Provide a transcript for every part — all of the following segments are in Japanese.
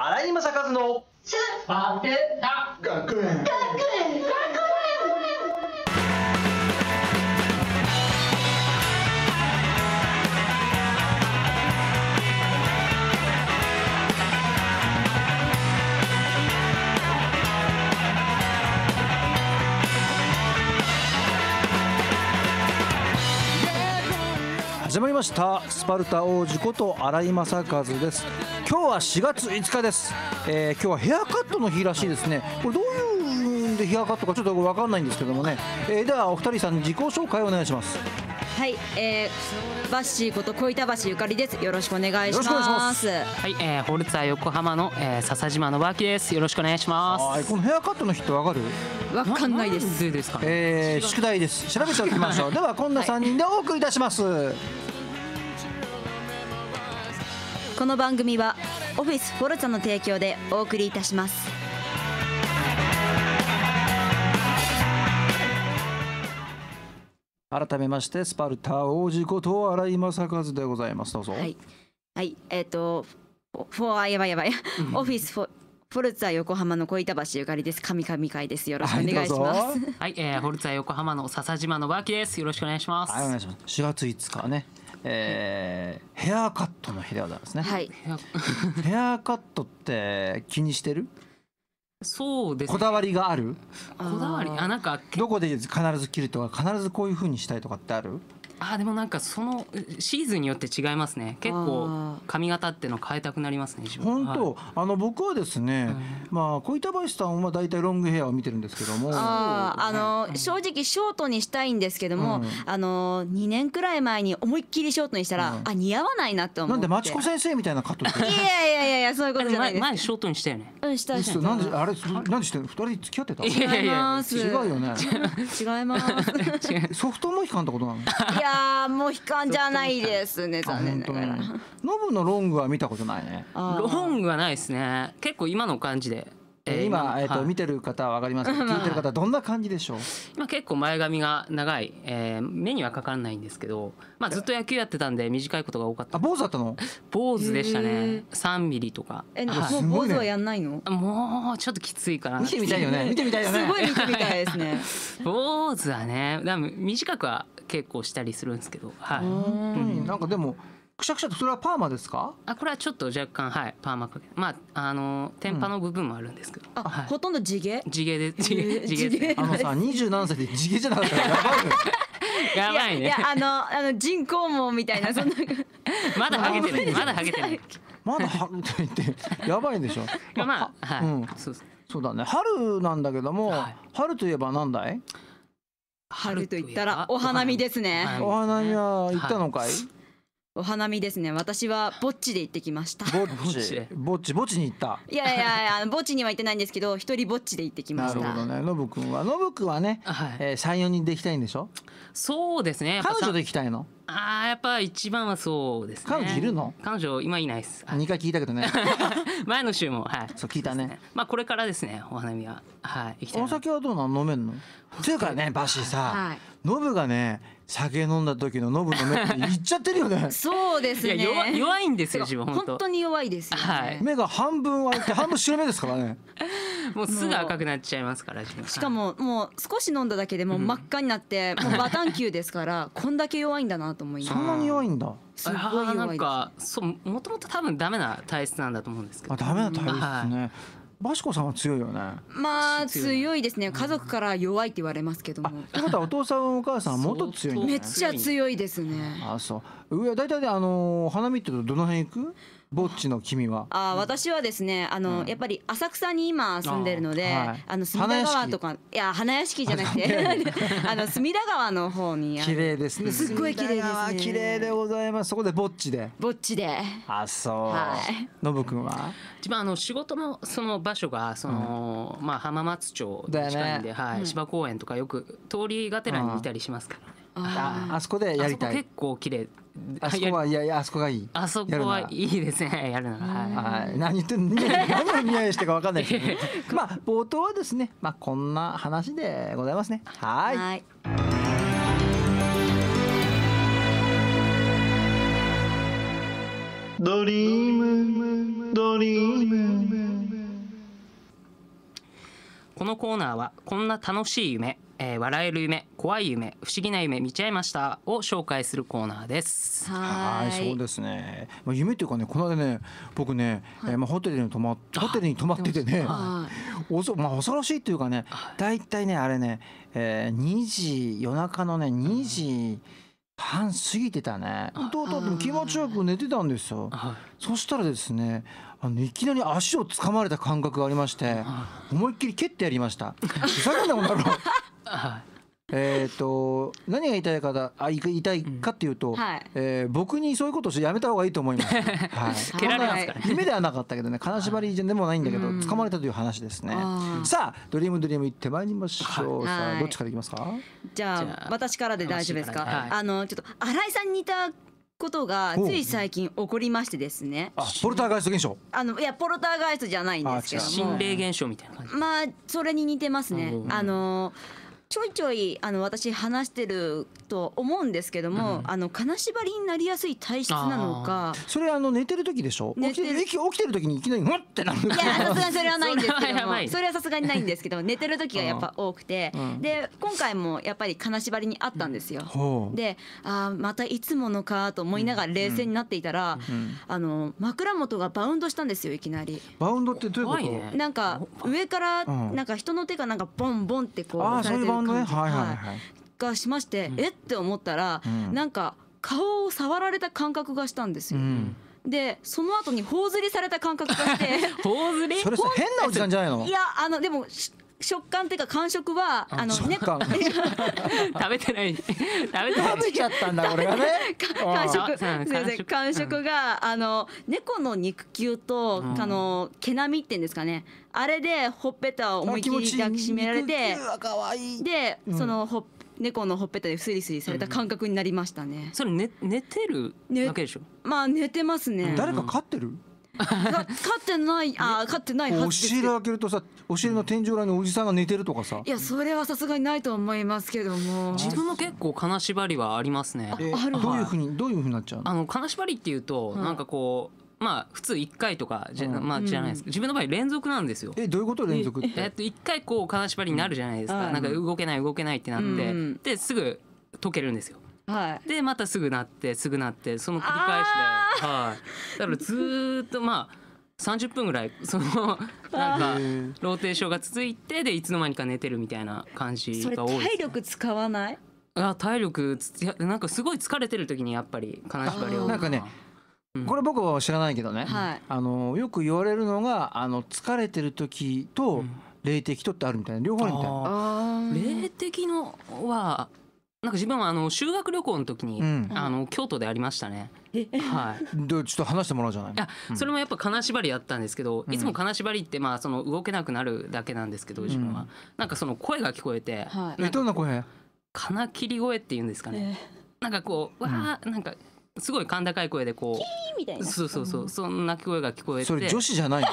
新井正和のスパルタ学園。始まりましたスパルタ王子こと新井正和です。今日は4月5日です。今日はヘアカットの日らしいですね。これどういうんでヘアカットかちょっと分かんないんですけどもね、ではお二人さん自己紹介をお願いします。 はい、バッシーこと小板橋ゆかりです。よろしくお願いします。 よろしくお願いします。 はい、ホルツァ横浜の、笹島信明です。よろしくお願いします。 はい、このヘアカットの日って分かる？ わかんないです。 なんでですか？ 宿題です。調べておきましょう。では今度3人でお送りいたします。 この番組はオフィスフォルツァの提供でお送りいたします。 改めましてスパルタ王子こと新井正和でございます。どうぞ。 はい、はい、やばいオフィスフォルツァ横浜の小板橋ゆかりです。神々会です。よろしくお願いします。 はい、ホルツァ横浜の笹島信明です。よろしくお願いします。 はい、お願いします。4月5日ね、ヘアカットの日でございますね。 はい。 ヘアカットって気にしてる？ そうですね。 こだわりがある？ こだわり、なんかどこで必ず切るとか必ずこういう風にしたいとかってある？ でもなんかそのシーズンによって違いますね。結構髪型っての変えたくなりますね。自分。 本当、 はい、 僕はですね、小板橋さんはだいたいロングヘアを見てるんですけども、 正直ショートにしたいんですけども、2年くらい前に思いっきりショートにしたら、似合わないなって思って。 なんでまちこ先生みたいなカットって？ いやそういうことじゃないです。 前ショートにしたよね。 したなんであれなんでしてんの？2人付き合ってた？ 違います。 違うよね。 違います。 ソフトも引かんだことなの？ いやもう引かんじゃないですね。残念ながら。 ノブのロングは見たことないね。 ロングはないですね。結構今の感じで。 今見てる方は分かりますけど、聞いてる方はどんな感じでしょう？ 今結構前髪が長い、目にはかからないんですけど、ずっと野球やってたんで短いことが多かった。 坊主だったの？ 坊主でしたね。3ミリとか。 もう坊主はやんないの？ もうちょっときついかな。 見てみたいよね。見てみたいよね。 すごい見てみたいですね。 坊主はね、短くは結構したりするんですけど、はい。 なんかでもくしゃくしゃとそれはパーマですか？ これはちょっと若干パーマかけ。天パの部分もあるんですけど。 ほとんど地毛？ 地毛で地毛。 さ27歳で地毛じゃなかったらやばいよ。 やばいね。 いや人工毛みたいなそんな。 まだハゲてない。まだハゲてない。 まだハゲていてやばいでしょ。そうだね。春なんだけども、春といえばなんだい？ 春と言ったらお花見ですね。 お花見は行ったのかい？ お花見ですね。私はぼっちで行ってきました。 ぼっちに行った。 いやぼっちには行ってないんですけど、一人ぼっちで行ってきました。 なるほどね。ノブ君はね、3、4人で行きたいんでしょ？ そうですね。 彼女で行きたいの？ やっぱ一番はそうですね。 彼女いるの？ 彼女今いないです。 2回聞いたけどね。 前の週もそう聞いたね。 これからですね、お花見は行きたい。 お酒はどうなの？飲めんの？というかね、バシさ、ノブがね酒飲んだ時のノブの目って言っちゃってるよね。 そうですね。 弱いんですよ自分。 本当に弱いですよね。 目が半分開いて半分白目ですからね。 もうすぐ赤くなっちゃいますから。 しかももう少し飲んだだけでもう真っ赤になってもうバタンキューですからこんだけ弱いんだなと思います。 そんなに弱いんだ。 すごい弱いです。 なんかもともと多分ダメな体質なんだと思うんですけど。 ダメな体質ね。バシコさんは強いよね。 強いですね。家族から弱いって言われますけども。 ってことはお父さんお母さんはもっと強いんだね。 めっちゃ強いですね。 そう。大体で花見ってどの辺行く？ぼっちの君は？ 私はですねやっぱり浅草に今住んでるので、隅田川とか花屋敷じゃなくて隅田川の方に綺麗ですね。 すっごい綺麗ですね。 綺麗でございます。そこでぼっちで。そう。ノブ君は？ 自分仕事のその場所が浜松町近いんで、芝公園とかよく通りがてらにいたりしますからね。 あそこでやりたい。 結構綺麗。 あそこはあそこがいい。 あそこはいいですね。やるなら。 何言ってんの？何を見合いしてか分かんないですけど。冒頭はですね、こんな話でございますね。はい。ドリームこのコーナーはこんな楽しい夢、笑える夢、怖い夢、不思議な夢見ちゃいましたを紹介するコーナーです。 はい、そうですね。夢っていうかね、この間ね、僕ね、ホテルに泊まっててね、恐ろしいというかね、だいたいねあれね、夜中のね2時半過ぎてたね。と気持ちよく寝てたんですよ。そしたらですね、いきなり足を掴まれた感覚がありまして、思いっきり蹴ってやりました。ふざけんなもんだろ。何が言いたいかっていうと、僕にそういうことをしてやめた方がいいと思います。 蹴られますからね。 夢ではなかったけどね、金縛りでもないんだけど掴まれたという話ですね。さあドリーム行ってまいりましょう。さあどっちからいきますか。 じゃあ私からで大丈夫ですか。ちょっと新井さんに似たことがつい最近起こりましてですね。 ポルターガイスト現象。 いやポルターガイストじゃないんですけども、 心霊現象みたいな感じ。 まあそれに似てますね。ちょいちょい私話してると思うんですけども、金縛りになりやすい体質なのか。 それ寝てる時でしょ。起きてる時にいきなりふってなる。 いやさすがにそれはないんですけども、それはさすがにないんですけど、寝てる時がやっぱ多くて、で今回もやっぱり金縛りにあったんですよ。でまたいつものかと思いながら冷静になっていたら、枕元がバウンドしたんですよ、いきなり。 バウンドってどういうこと？ なんか上からなんか人の手がなんかボンボンってこう押されてる感じがしまして、って思ったら、なんか顔を触られた感覚がしたんですよ。でその後に頬ずりされた感覚がして頬ずり？ それ変なおじさんじゃないの？ いやでも食感っていうか感触は食べてない食べちゃったんだ俺がね。 感触が猫の肉球と毛並みっていうんですかね、あれでほっぺたを思いっきり抱きしめられて、でその猫のほっぺたでスリスリされた感覚になりましたね。 それ寝てるわけでしょ。 まあ寝てますね。 誰か飼ってる？ 飼ってないはずです。 押し入れ開けるとさ、押し入れの天井裏におじさんが寝てるとかさ。 いやそれはさすがにないと思いますけども。 自分も結構金縛りはありますね。 どういうふうになっちゃうの？ 金縛りっていうとなんかこう普通1回とかじゃないですか。自分の場合連続なんですよ。 どういうこと連続って？ 1回こう金縛りになるじゃないですか。なんか動けないってなって、ですぐ解けるんですよ。でまたすぐなってその繰り返しで、だからずーっと30分ぐらいなんかローテーションが続いて、でいつの間にか寝てるみたいな感じが多いですね。 それ体力使わない？ 体力なんかすごい疲れてる時にやっぱり金縛りをなんかね、これ僕は知らないけどね、よく言われるのが疲れてる時と霊的とってあるみたいな、両方あるみたいな。 霊的のはなんか自分は修学旅行の時に京都でありましたね。ちょっと話してもらうじゃないの。それもやっぱ金縛りやったんですけど、いつも金縛りってその動けなくなるだけなんですけど、自分はなんかその声が聞こえて、 どんな声？ 金切り声っていうんですかね。なんかこうなんかすごい甲高い声でこう、 みたいな。 そうそんな声が聞こえて。 それ女子じゃないの？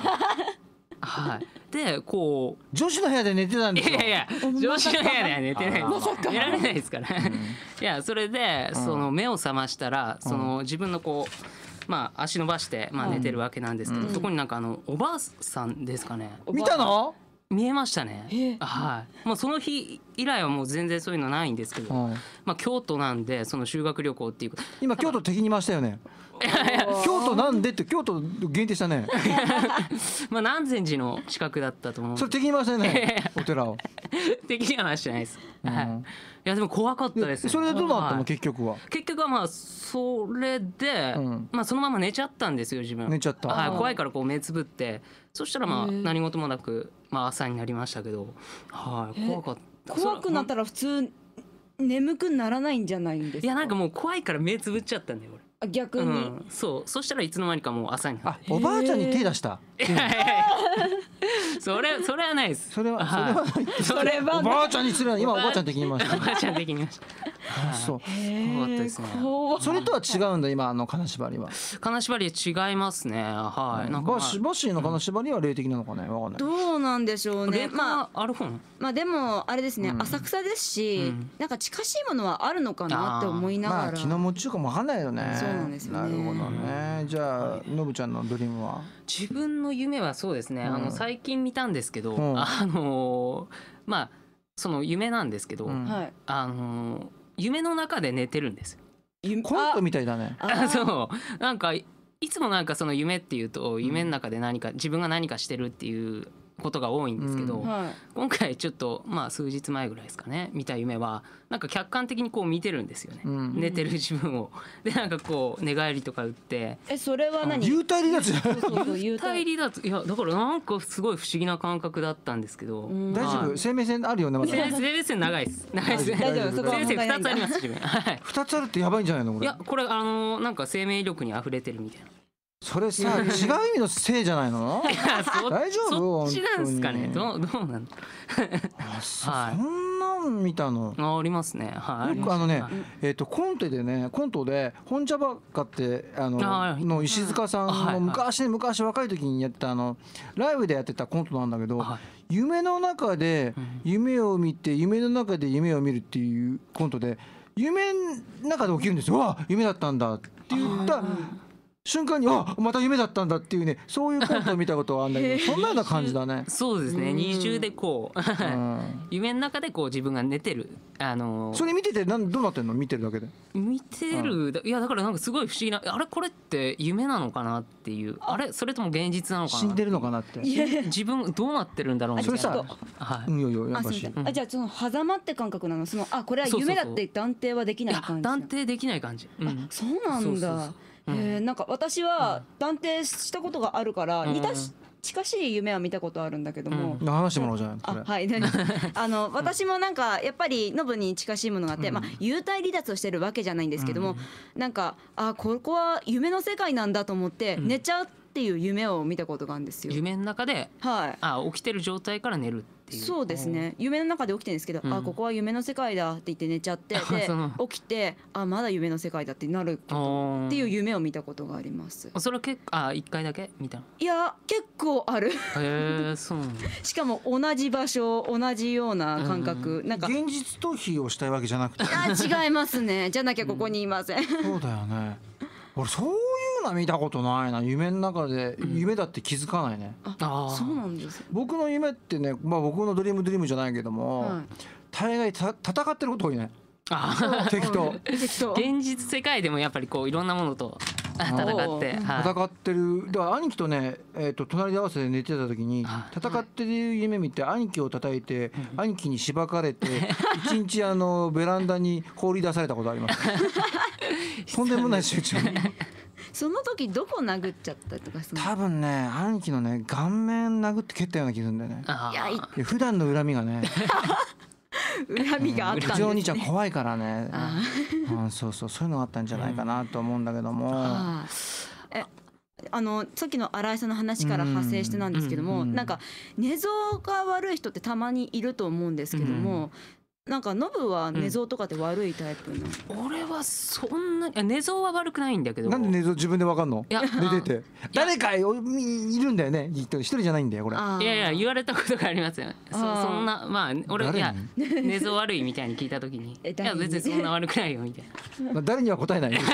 でこう女子の部屋で寝てたんですよ。 いや女子の部屋では寝てない。寝られないですから。いやそれでその目を覚ましたら、その自分のこう足伸ばして寝てるわけなんですけど、そこになんかおばあさんですかね。 見たの？ 見えましたね。もうその日以来はもう全然そういうのないんですけど、京都なんでその修学旅行っていう。 今京都敵に回したよね。京都なんでって京都限定したね。 南禅寺の近くだったと思う。 それ敵に回したよね。お寺を。 敵には回してないです。いやでも怖かったですね。 それでどうなったの？結局はそれでそのまま寝ちゃったんですよ、自分。 寝ちゃった。 怖いからこう目つぶって、そしたら何事もなく朝になりましたけど、怖かった。 怖くなったら普通眠くならないんじゃないんですか？ いやなんかもう怖いから目つぶっちゃったんだよ俺。 逆に、 そしたらいつの間にかもう朝になって。 おばあちゃんに手出した？ それはないです。 それはない。おばあちゃんにする。今おばあちゃん的に言いました。 おばあちゃん的に言いました。 そう怖かったですね。 それとは違うんだ今金縛りは。 金縛り違いますね。はい。 バッシーの金縛りは霊的なのかね、わかんない。 どうなんでしょうね。 まあある本。 まあでもあれですね、浅草ですし、なんか近しいものはあるのかなって思いながら。 まあ気の持ちようかもわかんないよね。 そうなんですよね。 なるほどね。じゃあのぶちゃんのドリームは？ 自分の夢はそうですね。最近見たんですけど、まあその夢なんですけど、夢の中で寝てるんです。 コントみたいだね。 そうなんかいつもなんかその夢っていうと夢の中で何か自分が何かしてるっていうことが多いんですけど、今回ちょっとまあ数日前ぐらいですかね見た夢はなんか客観的にこう見てるんですよね、寝てる自分を。でなんかこう寝返りとか打って。 それは何？ 幽体離脱。 幽体離脱。いやだからなんかすごい不思議な感覚だったんですけど。 大丈夫？生命線あるよねまだ。 生命線長いです。長いです。 大丈夫。そこは生命線2つあります自分。はい。 2つあるってやばいんじゃないのこれ？ いやこれなんか生命力に溢れてるみたいな。 それさ違う意味のせいじゃないの？ いや大丈夫？ そっちなんですかね。どうなん？ そんなん見たの？ ありますね。はい。 僕コントで本茶ばっかっての石塚さんの昔若い時にやったライブでやってたコントなんだけど、夢の中で夢を見て夢の中で夢を見るっていうコントで夢の中で起きるんですよ。わあ夢だったんだって言った瞬間にまた夢だったんだっていうね、そういうコントを見たことはあるんだけどそんなような感じだね。 そうですね。二重でこう夢の中でこう自分が寝てるそれ見ててどうなってんの？見てるだけで見てる、いやだからなんかすごい不思議な、あれこれって夢なのかなっていう、あれそれとも現実なのかな、 死んでるのかなって、 自分どうなってるんだろうみたいな。 それさやっぱしじゃあその狭間って感覚なの？これは夢だって断定はできない感じ？ 断定できない感じ。 そうなんだ。なんか私は断定したことがあるから近しい夢は見たことあるんだけども、 話してもらおうじゃない。 私もなんかやっぱりノブに近しいものがあって、幽体離脱をしてるわけじゃないんですけども、なんかここは夢の世界なんだと思って寝ちゃうっていう夢を見たことがあるんですよ。 夢の中で起きてる状態から寝るっていう。そうですね。夢の中で起きてるんですけど、ここは夢の世界だって言って寝ちゃって、で起きてまだ夢の世界だってなるっていう夢を見たことがあります。 それは結構1回だけ見たの？ いや結構ある。 そうなんだ。 しかも同じ場所同じような感覚、なんか現実逃避をしたいわけじゃなくて。 違いますね。じゃなきゃここにいません。 そうだよね。俺そういうの見たことないな。夢の中で夢だって気づかないね。 そうなんです。 僕の夢ってね、僕のドリームじゃないけども、大概戦ってること多いね。敵と現実世界でもやっぱりこういろんなものと戦ってる。だから兄貴とね、隣で合わせて寝てた時に戦ってる夢見て兄貴を叩いて兄貴にしばかれて一日ベランダに放り出されたことあります。とんでもない集中。 その時どこ殴っちゃったとか？ 多分ね兄貴のね顔面殴って蹴ったような気がするんだよね。いや普段の恨みがね恨みがあったんですね。 うちのお兄ちゃん怖いからね。そういうのがあったんじゃないかなと思うんだけども。 さっきの新井さんの話から派生してなんですけども、なんか寝相が悪い人ってたまにいると思うんですけども、なんかノブは寝相とかって悪いタイプなの？ 俺はそんな寝相は悪くないんだけど。 なんで寝相自分でわかんの？寝てて誰かいるんだよね。一人じゃないんだよこれ。 いや言われたことがありますよ。そんな俺寝相悪いみたいに聞いた時にいや別にそんな悪くないよみたいな。 誰には答えない。い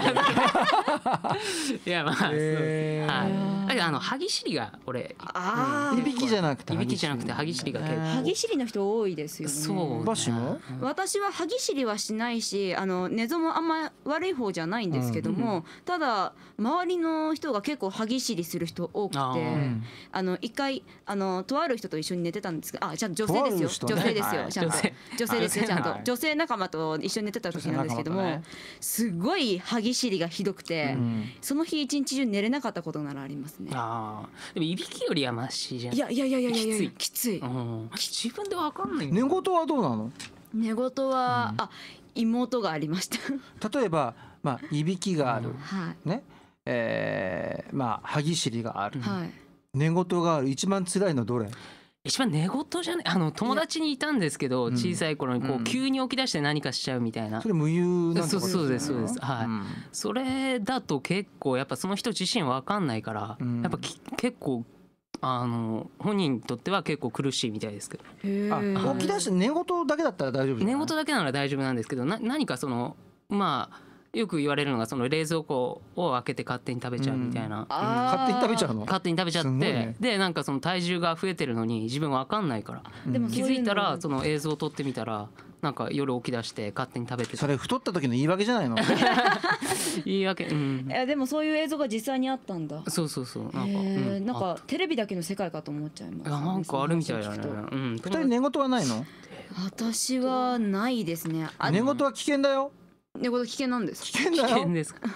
や歯ぎしりが俺いびきじゃなくて歯ぎしりが結構。 歯ぎしりの人多いですよね。 そうバシも？ 私は歯ぎしりはしないし寝相もあんま悪い方じゃないんですけども、ただ周りの人が結構歯ぎしりする人多くて、一回とある人と一緒に寝てたんですけど、ちゃんと女性ですよ。女性ですよ。ちゃんと女性ですよ。ちゃんと女性仲間と一緒に寝てた時なんですけども、すごい歯ぎしりがひどくて、その日一日中寝れなかったことならありますね。 でもいびきよりはマシじゃん。 いやきつい。 自分でわかんない。 寝言はどうなの？ 寝言は妹がありました。 例えばいびきがあるね、歯ぎしりがある、寝言がある。一番辛いのどれ？ 一番寝言じゃない友達にいたんですけど、小さい頃にこう急に起き出して何かしちゃうみたいな、 それ無遊なんてことですよね。 そうですそうです、はい、それだと結構やっぱその人自身分かんないから、やっぱ結構本人にとっては結構苦しいみたいですけど。 起き出して寝言だけだったら大丈夫。 寝言だけなら大丈夫なんですけど、何かまあよく言われるのがその冷蔵庫を開けて勝手に食べちゃうみたいな、 勝手に食べちゃうの？ 勝手に食べちゃって、ね、でなんかその体重が増えてるのに自分分かんないから、気づいたらその映像を撮ってみたらなんか夜起き出して勝手に食べてた。 それ太った時の言い訳じゃないの？ 言い訳。 でもそういう映像が実際にあったんだ。 そうなんかテレビだけの世界かと思っちゃいます。 なんかあるみたいだね。 二人寝言はないの？ 私はないですね。 寝言は危険だよ。 寝言危険なんです。 危険だよ。 危険ですか。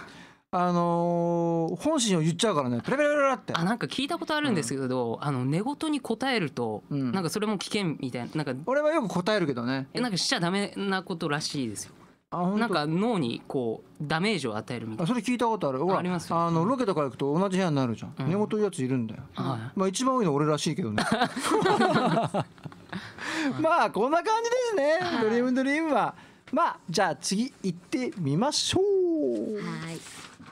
本心を言っちゃうからね。ペラペラペラって。 なんか聞いたことあるんですけど、寝言に答えると、なんかそれも危険みたいな、なんか俺はよく答えるけどね。 なんかしちゃダメなことらしいですよ。なんか脳にこうダメージを与えるみたいな。 それ聞いたことある。ほら、 ありますよ。 ロケとか行くと同じ部屋になるじゃん。寝言言うやついるんだよ。まあ一番多いの俺らしいけどね。まあこんな感じですね。ドリームドリームは。まあじゃあ次行ってみましょう。 はい。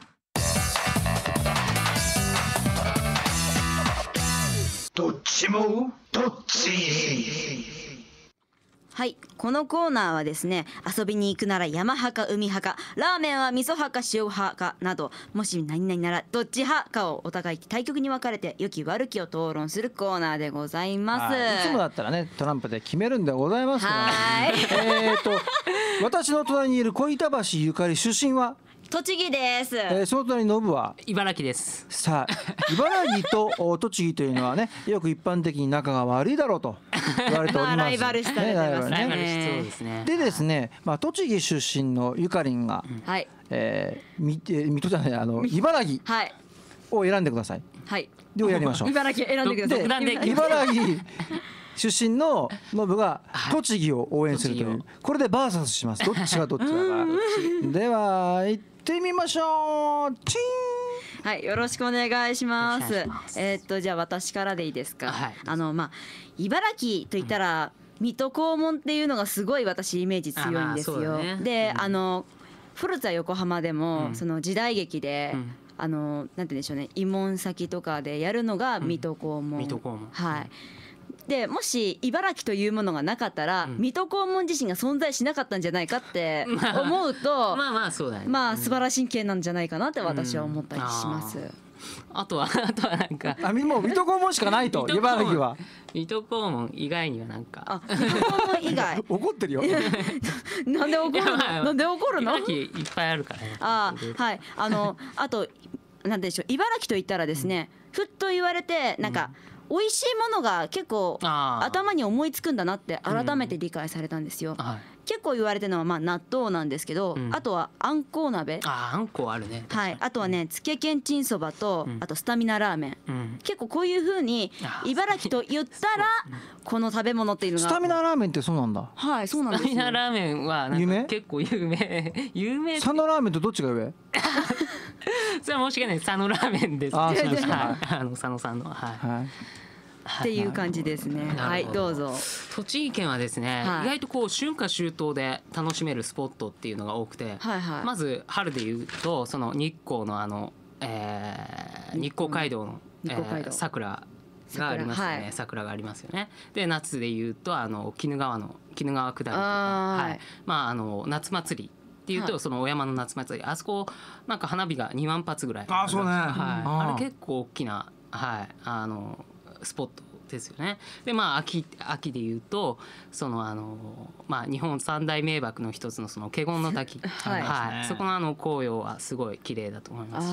どっちもどっち。 はい、このコーナーはですね、遊びに行くなら山派か海派か、ラーメンは味噌派か塩派かなど、もし何々ならどっち派かをお互い対局に分かれて良き悪きを討論するコーナーでございます。 いつもだったらねトランプで決めるんでございますけど、 はい私の隣にいる小板橋ゆかり出身は栃木です。 その隣にノブは茨城です。 さあ茨城と栃木というのはねよく一般的に仲が悪いだろうと言われております。 ライバル視されてますね。 そうですね。 でですね、栃木出身のゆかりんが、水戸じゃない茨城を選んでください。 はい。 ではやりましょう。 茨城選んでください。 茨城出身のノブが栃木を応援するという、これでバーサスします。どっちがどっちだか。では行ってみましょう。チーン。 はい、よろしくお願いします。じゃあ私からでいいですか。茨城といったら水戸黄門っていうのがすごい私イメージ強いんですよ。で、フルツァ横浜でもその時代劇で。なんて言うんでしょうね、慰問先とかでやるのが水戸黄門。はい。でもし茨城というものがなかったら、水戸黄門自身が存在しなかったんじゃないかって思うとそうだね。 素晴らしい県なんじゃないかなって私は思ったりします。 あとはなんかもう水戸黄門しかないと茨城は。 水戸黄門以外にはなんか。 水戸黄門以外。 怒ってるよ。 なんで怒るの？なんで怒るの？ 茨城いっぱいあるからね。 はい。あとなんでしょう、茨城と言ったらですね、ふっと言われてなんか。美味しいものが結構頭に思いつくんだなって改めて理解されたんですよ。結構言われてるのは納豆なんですけど、あとはあんこう鍋。 あんこあるね。 はい。あとはねつけけんちんそばと、あとスタミナラーメン。結構こういう風に茨城と言ったらこの食べ物っていうのが。 スタミナラーメンってそうなんだ。 はい、そうなんですよ。 スタミナラーメンは結構有名。 佐野ラーメンとどっちが上？ それは申し訳ない。佐野ラーメンです。佐野さんの。 っていう感じですね。はい、どうぞ。 栃木県はですね、意外とこう春夏秋冬で楽しめるスポットっていうのが多くて、まず春でいうとその日光の日光街道の桜がありますよね。桜がありますよね。で夏でいうと鬼怒川下りとか、夏祭りっていうとそのお山の夏祭り、あそこなんか花火が2万発ぐらい。 そうね。 あれ結構大きなスポットですよね。で秋でいうとその日本三大名瀑の一つのその華厳の滝、そこの紅葉はすごい綺麗だと思います。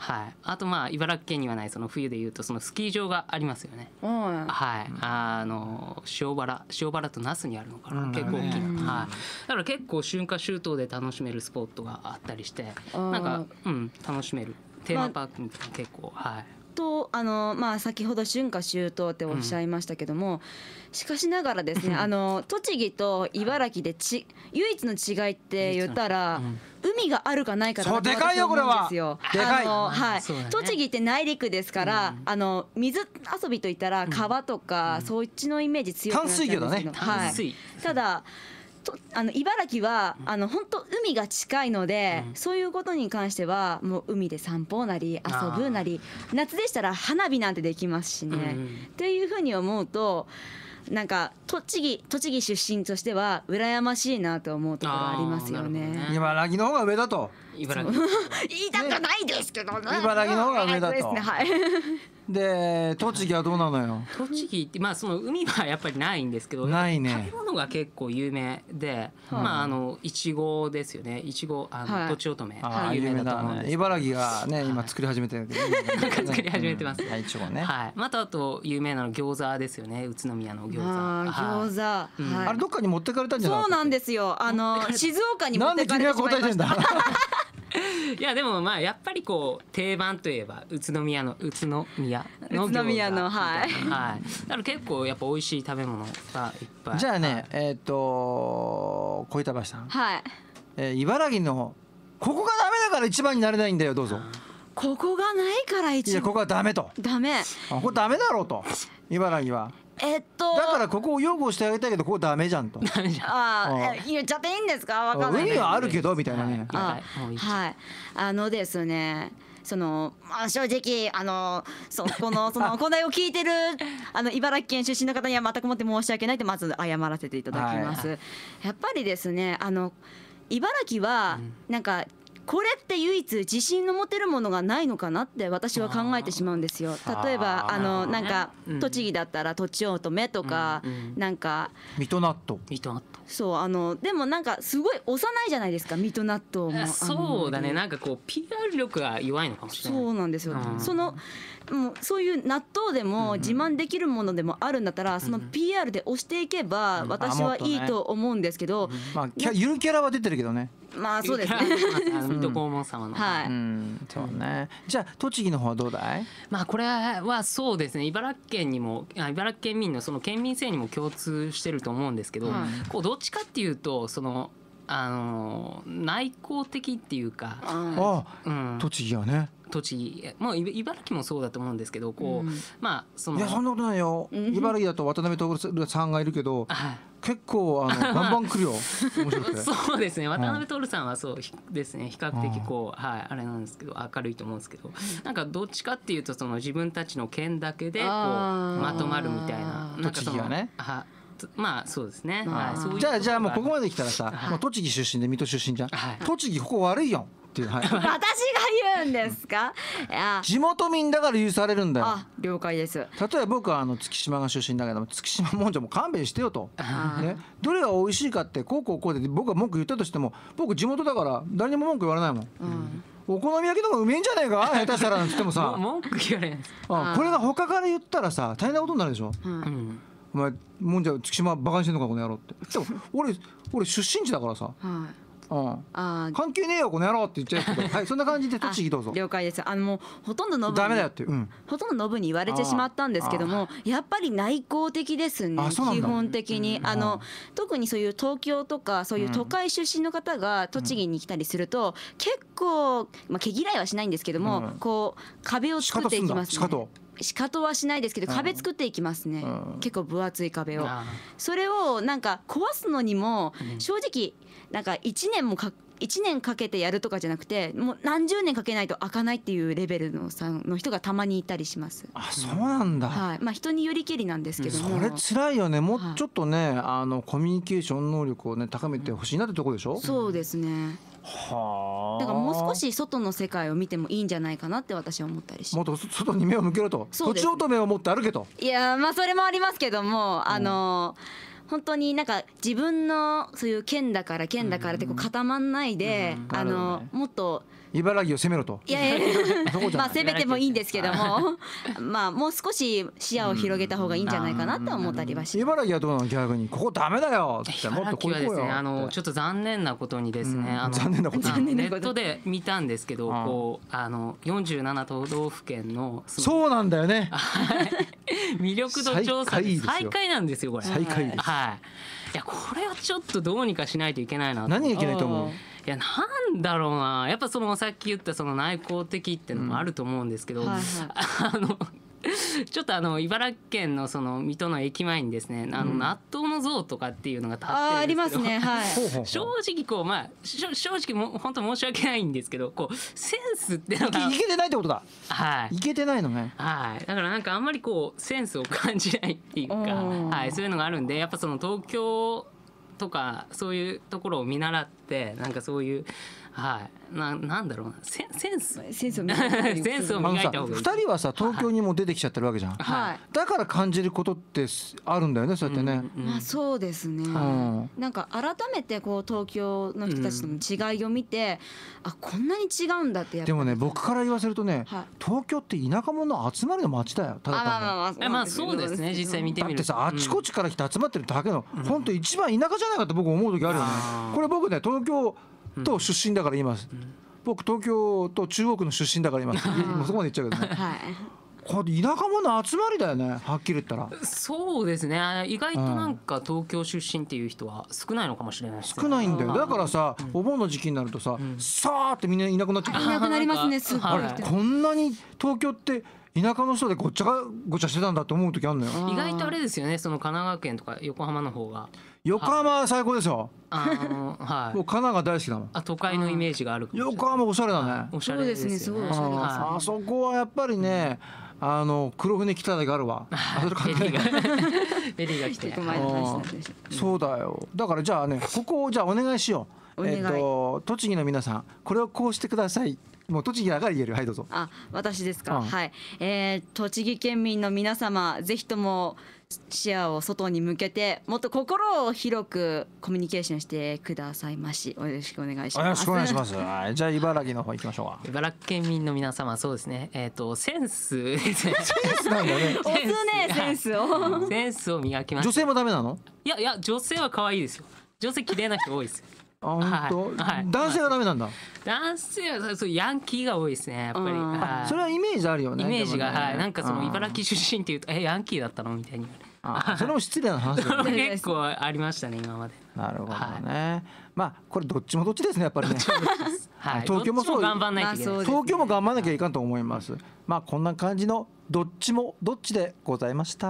あと茨城県にはないその冬でいうとそのスキー場がありますよね。塩原と那須にあるのかな、結構大きな。だから結構春夏秋冬で楽しめるスポットがあったりして、なんか楽しめるテーマパークみたいな結構。 とまあ先ほど春夏秋冬っておっしゃいましたけども、しかしながらですね栃木と茨城で唯一の違いって言ったら、海があるかないかだと私は思うんですよ。 でかい。 はい。栃木って内陸ですから、水遊びといったら川とか、そっちのイメージ強くなっちゃうんですけど、 淡水魚だね。 はい。ただ茨城は本当海が近いので、そういうことに関してはもう海で散歩なり遊ぶなり、夏でしたら花火なんてできますしね、っていうふうに思うと、なんか栃木出身としては羨ましいなと思うところありますよね。 茨城の方が上だと。 茨城言いたくないですけどね。 茨城の方が上だと。 はい。 で栃木はどうなのよ。 栃木ってまあその海はやっぱりないんですけど、 ないね。 食べ物が結構有名で、まあいちごですよね。いちごとちおとめ有名だと思うんです。 茨城がね今作り始めてるけど。 作り始めてます。 いちごね。 はい。またあと有名なの餃子ですよね。宇都宮の餃子。 餃子。 あれどっかに持ってかれたんじゃない？ そうなんですよ。静岡に持ってかれてしまいました。 いやでもまあやっぱりこう定番といえば宇都宮の餃子、はい。だから結構やっぱ美味しい食べ物がいっぱい。 じゃあね小板橋さん。 はい。 茨城のここがダメだから一番になれないんだよ、どうぞ。 ここがないから一番。 いやここはダメと。 ダメ。 ここダメだろうと。茨城は。だからここを擁護してあげたいけどここダメじゃんと。 言っちゃっていいんですか？わかんない。 海はあるけどみたいなね。 はい。ですね。正直これを聞いてる茨城県出身の方には全くもって申し訳ないとまず謝らせていただきます。やっぱりですね茨城はなんかこれって唯一自信の持てるものがないのかなって私は考えてしまうんですよ。例えばなんか栃木だったらとちおとめとかなんか水戸納豆。 そうでもなんかすごい幼いじゃないですか水戸納豆も。 そうだね、なんかこう PR 力が弱いのかもしれない。 そうなんですよ。もうそういう納豆でも自慢できるものでもあるんだったらその PR で押していけば私はいいと思うんですけど、 ゆるキャラは出てるけどね。 まあそうですね。 水戸黄門様の。 はい。 そうね。じゃあ栃木の方はどうだい？ まあこれはそうですね。茨城県民のその県民性にも共通してると思うんですけど、こうどっちかっていうと内向的っていうか。 栃木はね。 栃木もう茨城もそうだと思うんですけど、こうまあいやそんなことないよ。茨城だと渡辺徹さんがいるけど。結構バンバン来るよ。面白くて。 そうですね。渡辺徹さんはそうですね。比較的こうあれなんですけど明るいと思うんですけど、なんかどっちかっていうとその自分たちの県だけでこうまとまるみたいな。 栃木はね。 まあそうですね。 じゃあもうここまで来たらさ、栃木出身で水戸出身じゃん。栃木ここ悪いよっていう。 私が言うんですか？ 地元民だから許されるんだよ。 了解です。 例えば僕は月島が出身だけども月島もんじゃもう勘弁してよと。どれが美味しいかってこうで僕が文句言ったとしても僕地元だから誰にも文句言われないもん。お好み焼きの方がうめえんじゃねえか下手したらなんつってもさ。 文句言われないです。 これが他から言ったらさ大変なことになるでしょ。お前もんじゃ月島バカにしてんのかこの野郎って。でも俺出身地だからさ。関係ねえよこの野郎って言っちゃうけど、はいそんな感じで栃木どうぞ。 了解です。もうほとんどノブダメだよってほとんどノブに言われてしまったんですけども、やっぱり内向的ですね。基本的に特にそういう東京とかそういう都会出身の方が栃木に来たりすると結構毛嫌いはしないんですけどもこう壁を作っていきますね。仕方はしないですけど壁作っていきますね。結構分厚い壁を。それをなんか壊すのにも正直なんか1年かけてやるとかじゃなくてもう何十年かけないと開かないっていうレベルの人がたまにいたりします。 そうなんだ。 人によりけりなんですけども。 それ辛いよね。もうちょっとねコミュニケーション能力をね高めてほしいなってところでしょ。 そうですね。だからもう少し外の世界を見てもいいんじゃないかなって私は思ったりします。 もっと外に目を向けろと。とちおとめを持って歩けと。 いやそれもありますけども本当になんか自分のそういう県だからってこう固まんないでもっと茨城を攻めろと。 いやいやまあ攻めてもいいんですけどもまあもう少し視野を広げた方がいいんじゃないかなと思ったりはします。 茨城はどうなの逆に、ここダメだよってもっ茨とこう城は行こうよって。 ですねちょっと残念なことにですね、 残念なことネットで見たんですけど、こう47都道府県のそうなんだよね。 魅力度調査で最最下位なんですよこれ。 最下位です。 はい。いやこれはちょっとどうにかしないといけないなと。 何がいけないと思う？ いやなんだろうな、やっぱそのさっき言ったその内向的っていうのもあると思うんですけど、ちょっと茨城県のその水戸の駅前にですね、納豆の像とかっていうのが立ってるんですけど、 ありますね、はい、 正直こうまあ正直もう本当申し訳ないんですけど、こうセンスってのがいけてないってことだ。 はい。 いけてないのね。 はい。だからなんかあんまりこうセンスを感じないっていうか、はい、そういうのがあるんで、やっぱその東京とかそういうところを見習ってなんかそういうはいなんだろうなセンスを磨いた方がいい。 2人はさ東京にも出てきちゃってるわけじゃん、 はい、 だから感じることってあるんだよね、そうやってね、 まあそうですね、なんか改めてこう東京の人たちとの違いを見て、あこんなに違うんだってやっぱ。 でもね僕から言わせるとね、東京って田舎者の集まりの街だよ。ただまあそうですね、実際見てみるとだってさあちこちから来て集まってるだけの本当一番田舎じゃないかって僕思う時あるよね。これ僕ね東京と出身だから言います、僕東京と中央区の出身だから言います。もうそこまで言っちゃうけどね、これ田舎者の集まりだよね、はっきり言ったら。 そうですね、意外となんか東京出身っていう人は少ないのかもしれないですね。 少ないんだよ。だからさお盆の時期になるとささーってみんないなくなっちゃう。 いなくなりますね、すごい。 こんなに東京って田舎の人でごちゃしてたんだって思う時あるのよ。 意外とあれですよね、その神奈川県とか横浜の方が。 横浜は最高ですよ。 はい。 もう神奈川大好きだもん。 都会のイメージがある。 横浜おしゃれだね。 おしゃれですね。すごいおしゃれです。 あそこはやっぱりね、黒船来ただけあるわ。 ベリーが来て。 そうだよ。だからじゃあね、ここをじゃあお願いしよう。栃木の皆さん、これをこうしてください。もう栃木だから言える。はいどうぞ。 私ですか。はい。栃木県民の皆様、ぜひとも視野を外に向けてもっと心を広くコミュニケーションしてくださいまし。よろしくお願いします。 よろしくお願いします。じゃあ茨城の方行きましょうか。 茨城県民の皆様、そうですね。センスですね。 センスなんだね。 押すね、センスを。 センスを磨きます。 女性もダメなの？ いや女性は可愛いですよ。女性綺麗な人多いですよ。 本当。男性はダメなんだ。 男性はそうヤンキーが多いですね、やっぱり。 それはイメージあるよね。 イメージがなんかその茨城出身っていうとヤンキーだったのみたいに。 それも失礼な話だね。 結構ありましたね今まで。 なるほどね。まあこれどっちもどっちですね、やっぱりね。東京もそう。 頑張んないといけない。 東京も頑張んなきゃいかんと思います。まあこんな感じのどっちもどっちでございました。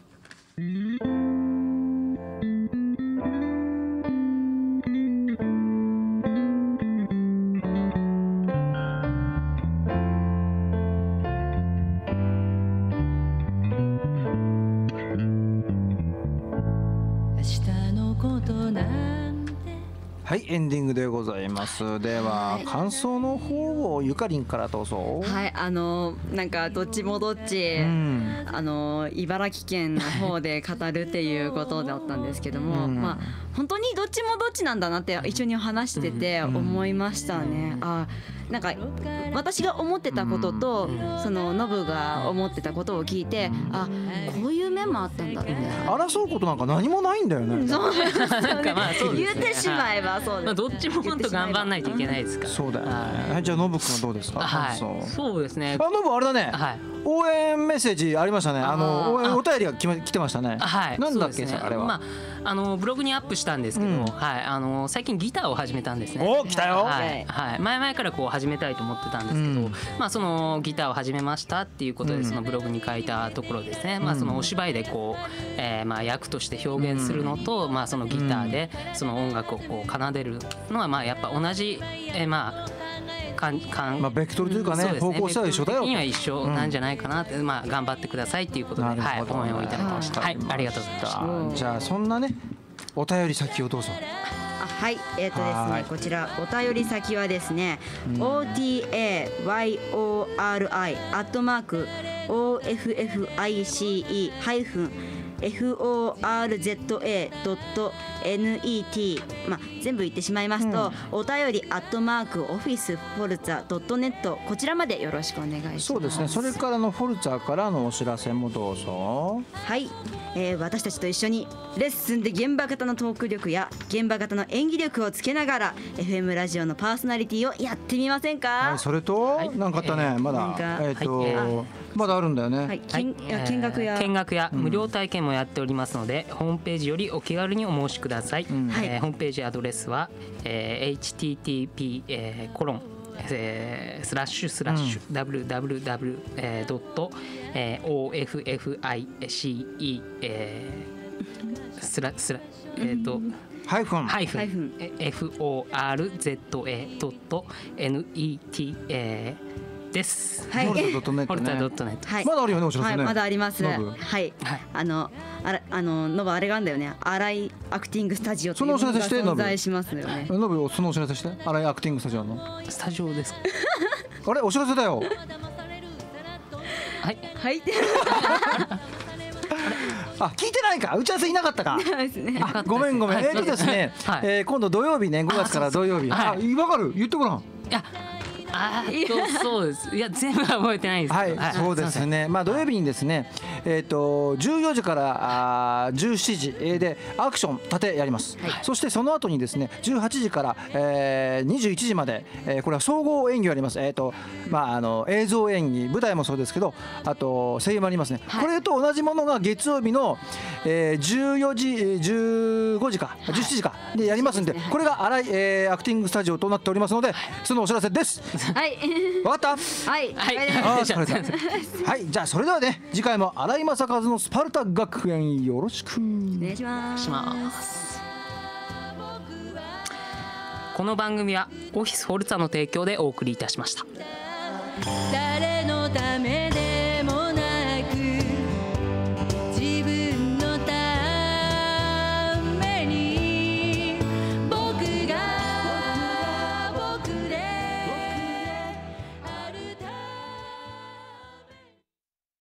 はい、エンディングでございます。では感想の方をゆかりんからどうぞ。 はい、なんかどっちもどっち、茨城県の方で語るっていうことだったんですけども、まあ本当にどっちもどっちなんだなって一緒に話してて思いましたね。なんか私が思ってたこととそのノブが思ってたことを聞いて、こういう面もあったんだって。 争うことなんか何もないんだよね。 そうですよね。言ってしまえばそうです。 どっちも本当頑張んないといけないですから。 そうだよね。じゃあノブ君はどうですか。 そうですね。 ノブあれだね。応援メッセージありましたね。お便りが来てましたね。なんだっけあれは。 ブログにアップしたんですけど、最近ギターを始めたんですね。 お、来たよ。 前々からこう始めたいと思ってたんですけど、まあそのギターを始めましたっていうことでそのブログに書いたところですね。まあそのお芝居でこうまあ役として表現するのと、まあそのギターでその音楽をこう奏でるのはまあやっぱ同じまあベクトルというかね、方向性は一緒だよ。 今は一緒なんじゃないかなって、まあ頑張ってくださいっていうことで、応援をいただきました。はい、ありがとうございました。 じゃあそんなね、お便り先をどうぞ。 はい、ですね、こちらお便り先はですね、OTAYORI@OFFICE- forza.net、全部言ってしまいますと、お便り@officeforza.net こちらまでよろしくお願いします。 そうですね。それからのフォルツァからのお知らせもどうぞ。 はい、私たちと一緒にレッスンで現場型のトーク力や現場型の演技力をつけながら FM ラジオのパーソナリティをやってみませんか。 はい、それと、なんかあったね、まだまだあるんだよね。 はい、見学や無料体験もやっておりますので、ホームページよりお気軽にお申しください。ホームページアドレスは、 http://www.office-forza.net です。 はい。 フォルツァ.netね。まだあるよね、お知らせね。 はい、まだあります。はい。ノブあれがあるんだよね。新井アクティングスタジオ。 そのお知らせして、ノブ。 存在しますよね。 ノブ、そのお知らせして。新井アクティングスタジオの。 スタジオです。 あれ、お知らせだよ。 はい。はい。 あ、聞いてないか、打ち合わせいなかったか。ごめん。ですね。今度土曜日ね、5月から土曜日。あ、わかる、言ってごらん。 いや。そうです。いや、全部は覚えてないです。 はい、そうですね。土曜日にですね、14時から17時でアクション盾やります。そしてその後にですね、18時から21時までこれは総合演技をやります。映像演技、舞台もそうですけど、あと声優もありますね。これと同じものが月曜日の14時、15時か17時かでやりますんで、これが新井アクティングスタジオとなっておりますので、そのお知らせです。 はい。 わかった。 はい。 はい。じゃあそれではね、次回も新井正和のスパルタ学園よろしくお願いします。 この番組はオフィスフォルツァの提供でお送りいたしました。誰のため